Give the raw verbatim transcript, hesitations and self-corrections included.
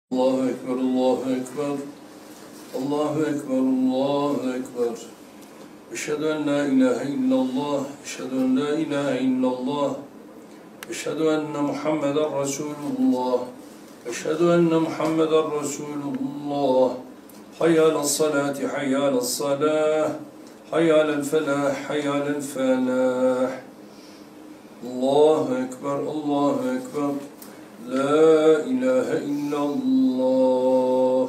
الله أكبر الله أكبر الله أكبر الله أكبر أشهد أن لا إله إلا الله أشهد أن لا إله إلا الله أشهد أن محمدا رسول الله أشهد أن محمدا رسول الله حي على الصلاة حي على الصلاة حي على الفلاح حي على الفلاح الله أكبر الله أكبر لا إله إلا الله